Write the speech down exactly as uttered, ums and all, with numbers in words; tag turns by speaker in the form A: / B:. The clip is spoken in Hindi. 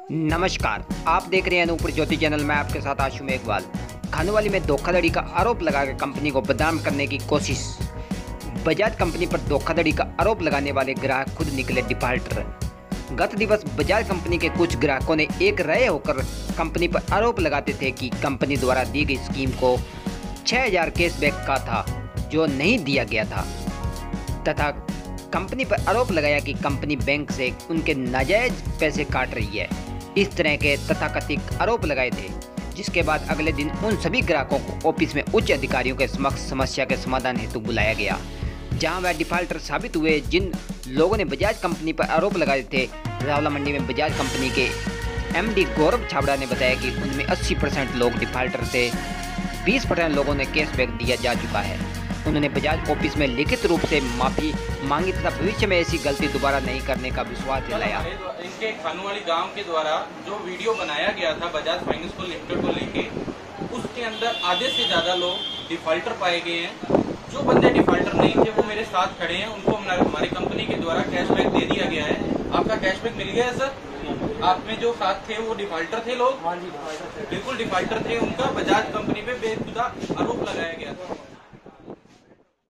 A: नमस्कार, आप देख रहे हैं अनूपपुर ज्योति चैनल में। आपके साथ आशु मेघवाल। खानोवाली में धोखाधड़ी का आरोप लगाकर कंपनी को बदनाम करने की कोशिश। बजाज कंपनी पर धोखाधड़ी का आरोप लगाने वाले ग्राहक खुद निकले डिफाल्टर। गत दिवस बजाज कंपनी के कुछ ग्राहकों ने एक रहे होकर कंपनी पर आरोप लगाते थे कि कंपनी द्वारा दी गई स्कीम को छः हज़ार कैशबैक का था जो नहीं दिया गया था, तथा कंपनी पर आरोप लगाया कि कंपनी बैंक से उनके नाजायज पैसे काट रही है। इस तरह के तथाकथित आरोप लगाए थे, जिसके बाद अगले दिन उन सभी ग्राहकों को ऑफिस में उच्च अधिकारियों के समक्ष समस्या के समाधान हेतु बुलाया गया, जहां वह डिफाल्टर साबित हुए। जिन लोगों ने बजाज कंपनी पर आरोप लगाए थे, रावला मंडी में बजाज कंपनी के एमडी गौरव छाबड़ा ने बताया कि उनमें अस्सी परसेंट लोग डिफाल्टर थे, बीस परसेंट लोगों ने कैशबैक दिया जा चुका है। उन्होंने बजाज ऑफिस में लिखित रूप से माफी मांगी तथा भविष्य में ऐसी गलती दोबारा नहीं करने का विश्वास दिलाया।
B: इनके खानोवाली गांव के द्वारा जो वीडियो बनाया गया था बजाज फाइनेंस को लिमिटेड को लेके, उसके अंदर आधे से ज्यादा लोग डिफाल्टर पाए गए हैं। जो बंदे डिफाल्टर नहीं थे वो मेरे साथ खड़े हैं, उनको हमारी कंपनी के द्वारा कैशबैक दे दिया गया है। आपका कैशबैक मिल गया है सर? आप में जो साथ थे वो डिफाल्टर थे लोग? हाँ जी, बिल्कुल डिफाल्टर थे। उनका बजाज कंपनी पे बेखुदा आरोप लगाया गया था।